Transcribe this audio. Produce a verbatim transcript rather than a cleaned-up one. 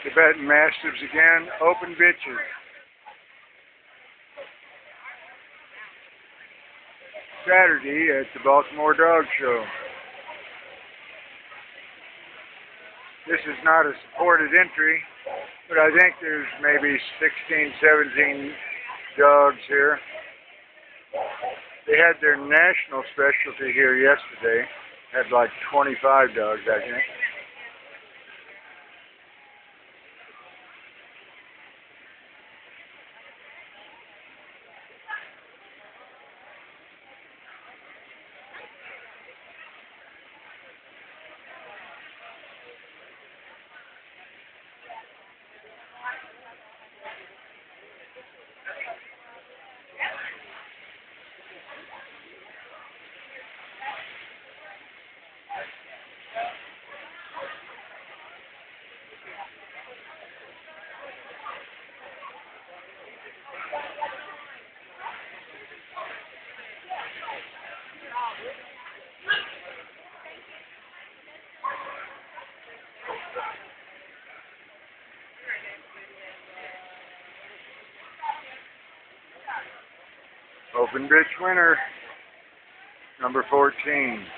Tibetan Mastiffs again, open bitches. Saturday at the Baltimore Dog Show. This is not a supported entry, but I think there's maybe sixteen, seventeen dogs here. They had their national specialty here yesterday. Had like twenty-five dogs, I think. Open bitch winner, number fourteen.